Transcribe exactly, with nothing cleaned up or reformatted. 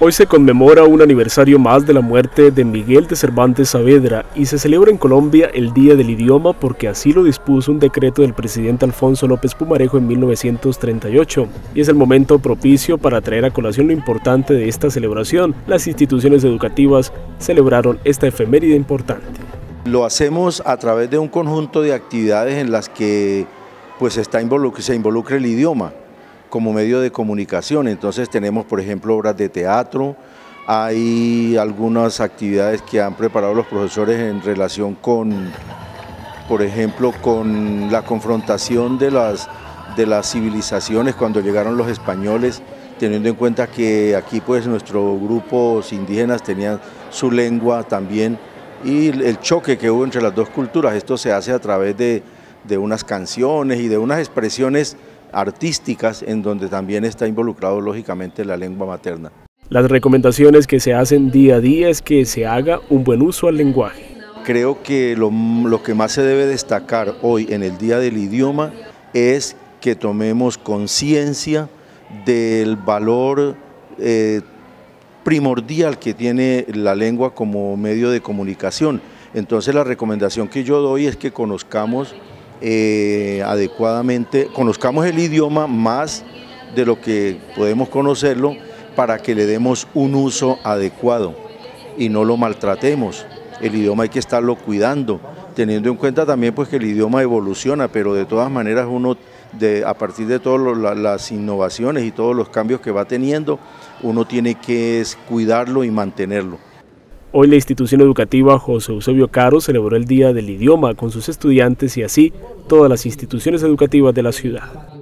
Hoy se conmemora un aniversario más de la muerte de Miguel de Cervantes Saavedra y se celebra en Colombia el Día del Idioma porque así lo dispuso un decreto del presidente Alfonso López Pumarejo en mil novecientos treinta y ocho. Y es el momento propicio para traer a colación lo importante de esta celebración. Las instituciones educativas celebraron esta efeméride importante. Lo hacemos a través de un conjunto de actividades en las que pues, está involucra, se involucra el idioma como medio de comunicación. Entonces tenemos, por ejemplo, obras de teatro, hay algunas actividades que han preparado los profesores en relación con, por ejemplo, con la confrontación de las, de las civilizaciones cuando llegaron los españoles, teniendo en cuenta que aquí pues nuestros grupos indígenas tenían su lengua también, y el choque que hubo entre las dos culturas. Esto se hace a través de, de unas canciones y de unas expresiones artísticas en donde también está involucrado lógicamente la lengua materna. Las recomendaciones que se hacen día a día es que se haga un buen uso al lenguaje. Creo que lo, lo que más se debe destacar hoy en el Día del Idioma es que tomemos conciencia del valor eh, primordial que tiene la lengua como medio de comunicación. Entonces la recomendación que yo doy es que conozcamos Eh, adecuadamente, conozcamos el idioma más de lo que podemos conocerlo para que le demos un uso adecuado y no lo maltratemos. El idioma hay que estarlo cuidando, teniendo en cuenta también pues, que el idioma evoluciona, pero de todas maneras uno, de, a partir de todas las innovaciones y todos los cambios que va teniendo, uno tiene que cuidarlo y mantenerlo. Hoy la institución educativa José Eusebio Caro celebró el Día del Idioma con sus estudiantes y así todas las instituciones educativas de la ciudad.